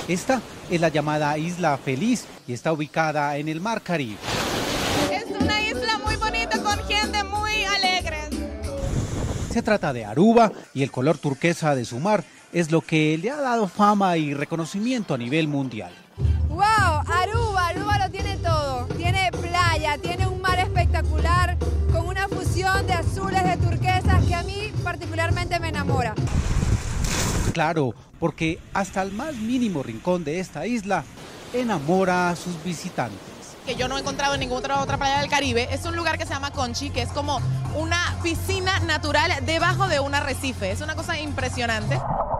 Esta es la llamada Isla Feliz y está ubicada en el Mar Caribe. Es una isla muy bonita con gente muy alegre. Se trata de Aruba y el color turquesa de su mar es lo que le ha dado fama y reconocimiento a nivel mundial. ¡Wow! Aruba lo tiene todo. Tiene playa, tiene un mar espectacular con una fusión de azules, de turquesas que a mí particularmente me enamora. Claro, porque hasta el más mínimo rincón de esta isla enamora a sus visitantes. Que yo no he encontrado en ninguna otra playa del Caribe. Es un lugar que se llama Conchi, que es como una piscina natural debajo de un arrecife. Es una cosa impresionante.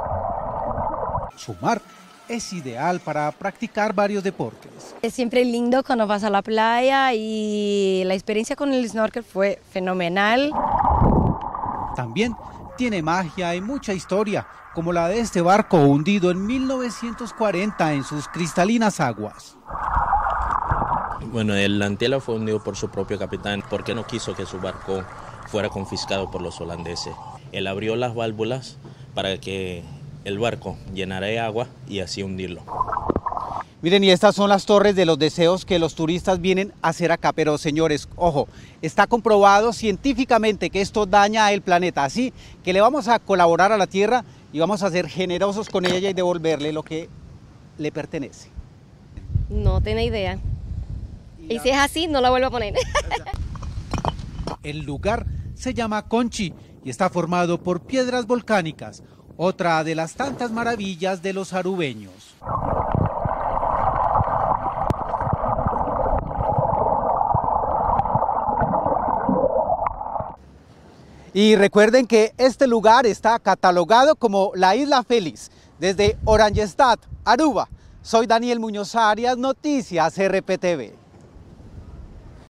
Su mar es ideal para practicar varios deportes. Es siempre lindo cuando vas a la playa y la experiencia con el snorkel fue fenomenal. También tiene magia y mucha historia, como la de este barco hundido en 1940 en sus cristalinas aguas. Bueno, el Antela fue hundido por su propio capitán porque no quiso que su barco fuera confiscado por los holandeses. Él abrió las válvulas para que el barco llenara de agua y así hundirlo. Miren, y estas son las torres de los deseos que los turistas vienen a hacer acá, pero señores, ojo, está comprobado científicamente que esto daña el planeta, así que le vamos a colaborar a la Tierra y vamos a ser generosos con ella y devolverle lo que le pertenece. No tiene idea. Y si es así, no la vuelvo a poner. El lugar se llama Conchi y está formado por piedras volcánicas, otra de las tantas maravillas de los arubeños. Y recuerden que este lugar está catalogado como la Isla Feliz. Desde Oranjestad, Aruba, soy Daniel Muñoz Arias, Noticias RPTV.